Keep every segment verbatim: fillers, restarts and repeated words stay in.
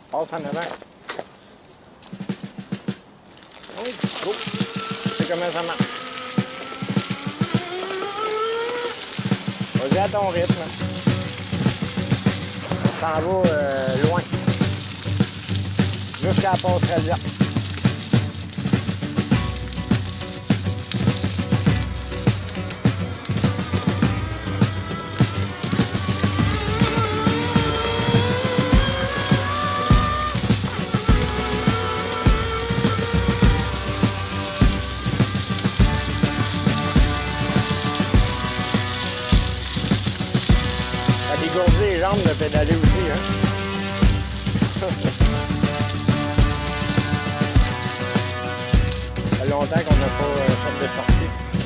Passe en avant. Oui, go. C'est comment ça marche. Vas-y à ton rythme. On s'en va euh, loin. Jusqu'à la passerelle verte. Ça dégourdit les jambes de pédaler aussi, hein? Ça fait longtemps qu'on n'a pas euh, fait de sortie.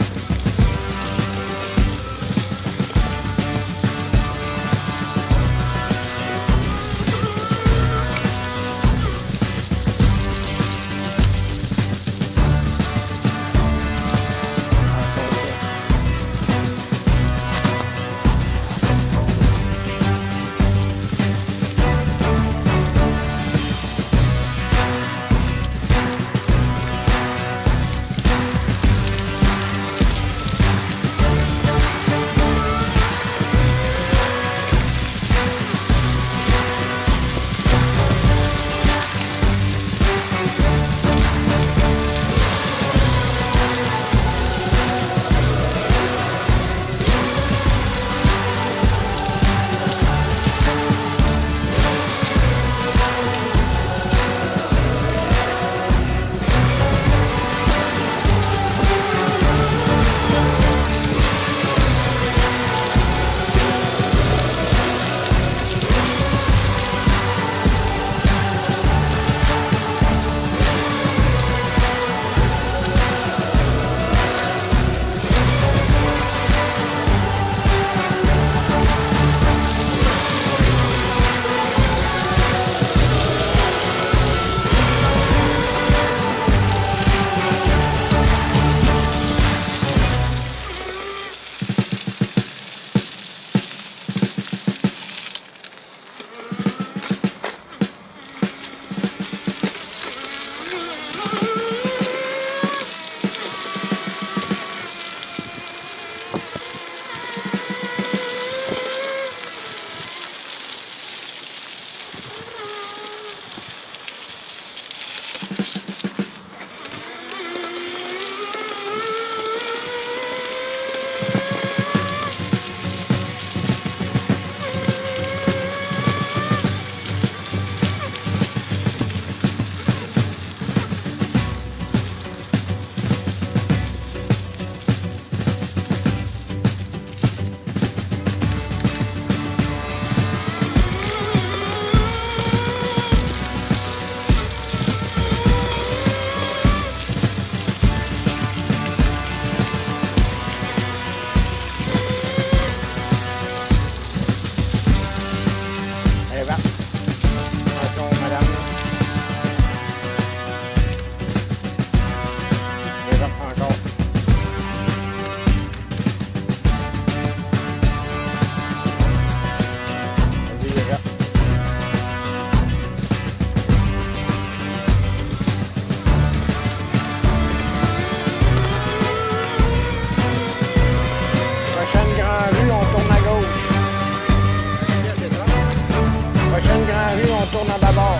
tourne à bâbord.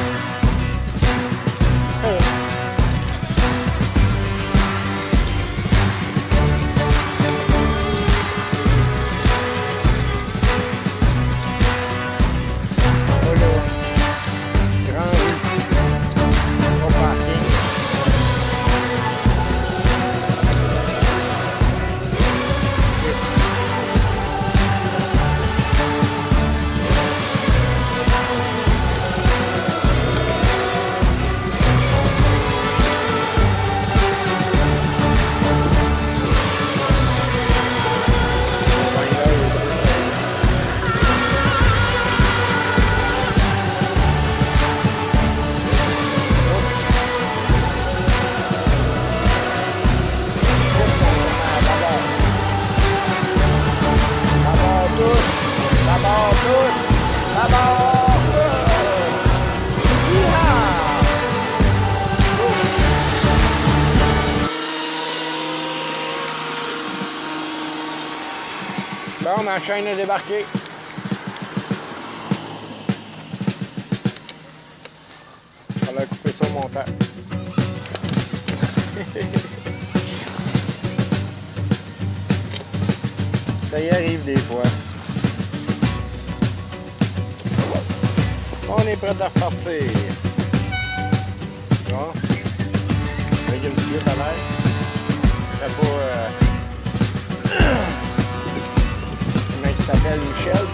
Oh. ma chaîne a débarqué. Fallait couper ça au montage. Ça y arrive des fois. On est prêt à repartir. Bon. Avec une slip à l'air. C'est pas... Euh... Le mec qui s'appelle Michel.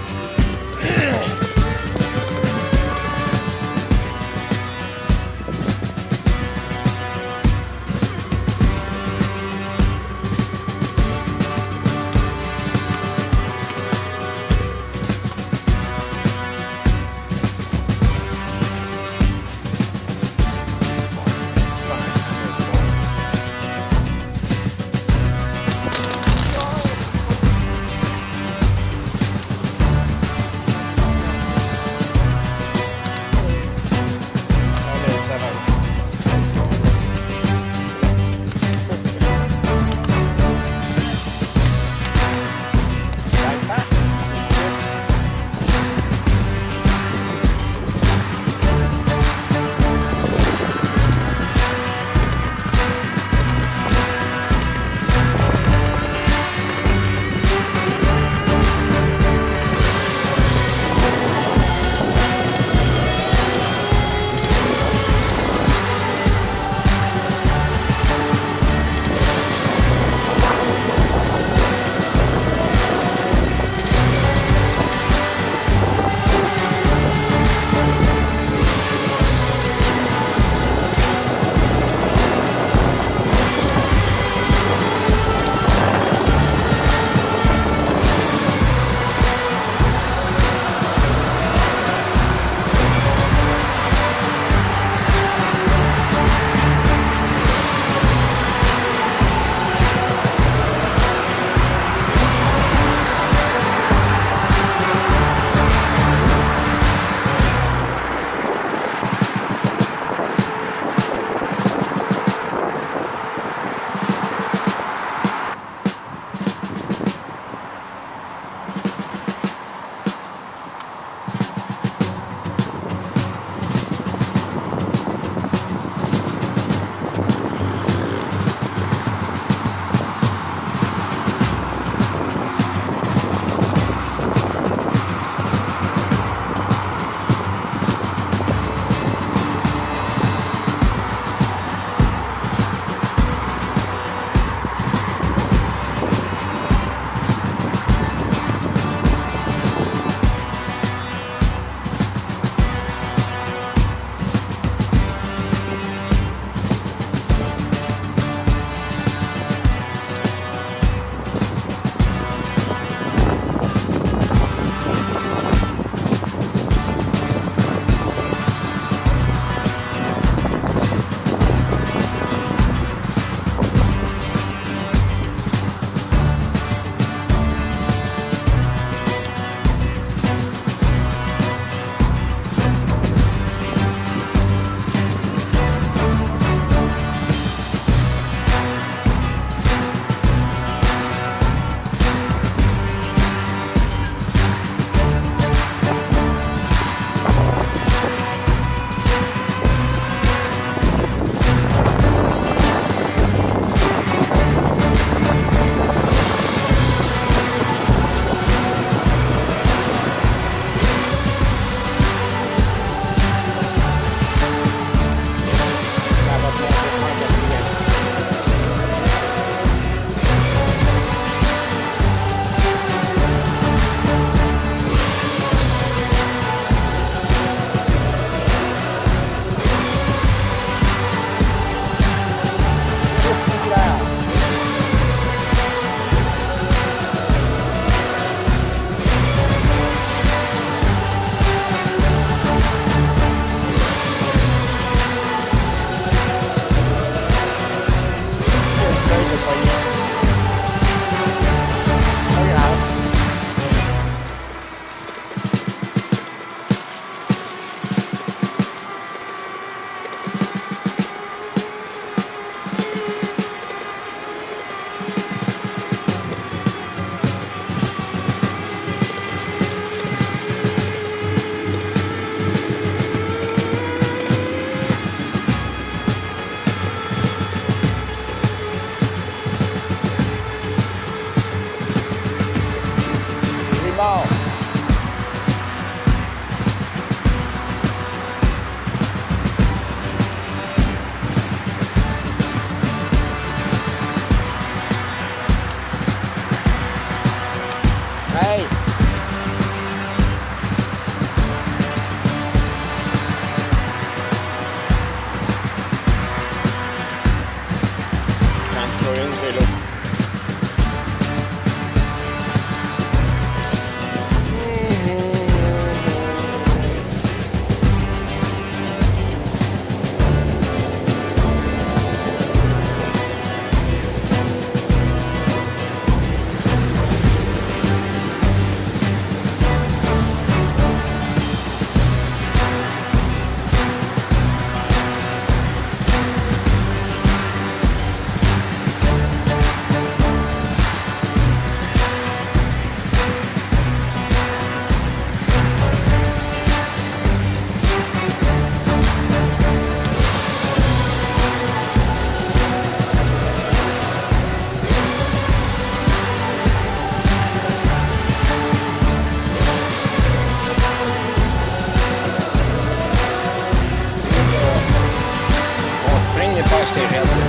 c'est raide, là.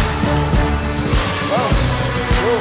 Bon, go!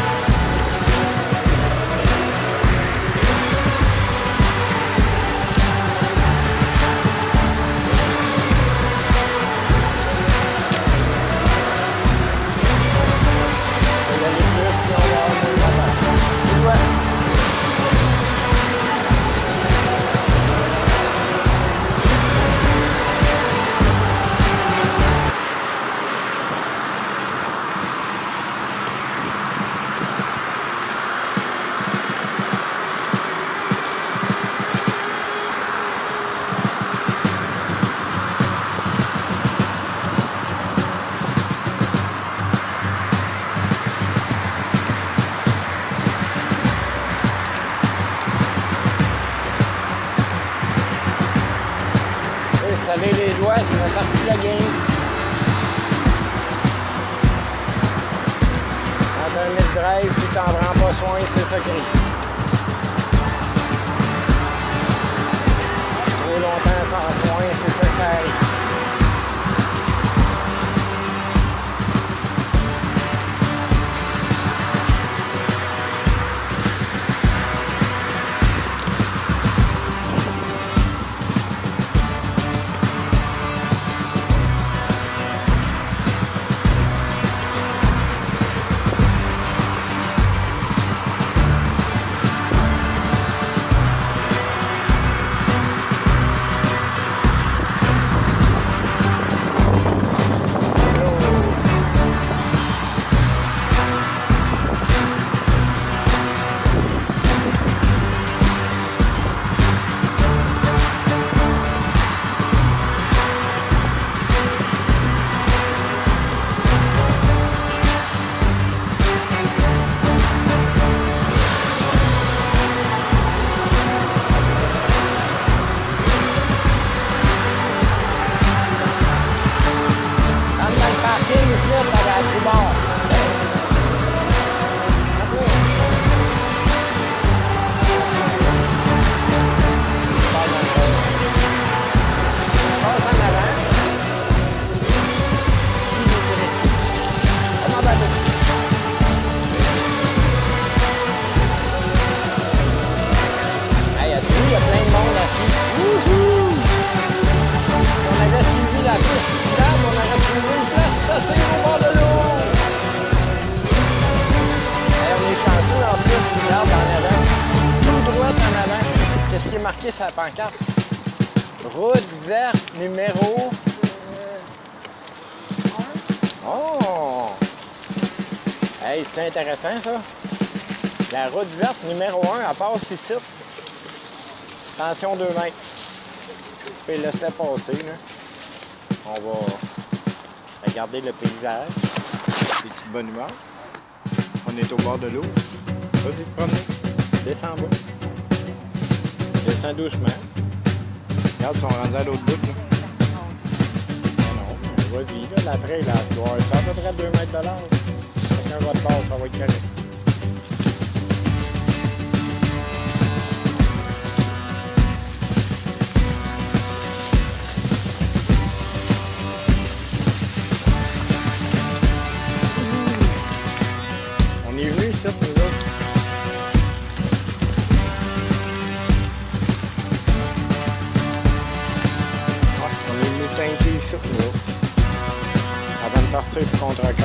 Saler les doigts, c'est une partie de la game. Quand t'as un mid-drive puis t'en prends pas soin, c'est ça qui arrive. Trop longtemps sans soin, c'est ça que ça arrive. Qu'est-ce qui est marqué sur la pancarte? Route verte numéro... Oh! Hey, c'est intéressant ça? La route verte numéro un, elle passe ici. Attention deux mètres. Puis laisse-la passer, là. On va regarder le paysage. Des petites bonnes humeurs. On est au bord de l'eau. Vas-y, te promener. Descends en bas. Descends doucement. Regarde, ils sont rendus à l'autre bout, là. Non, vas-y, là, la trail, là, tu vois, c'est à peu près deux mètres de large. Chacun va te passer, ça va être correct. On est venus ici, nous autres. Ici, nous autres. Avant de partir pour contre-cœur.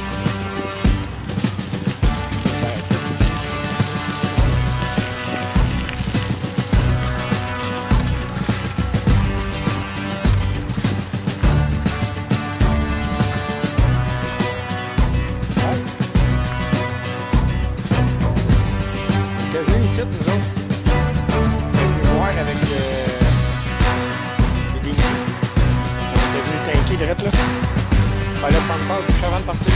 On est venus ici, nous autres. On est venus voir avec le... les lignes. T'es venu tanker direct là. Fallait prendre pause juste avant de partir.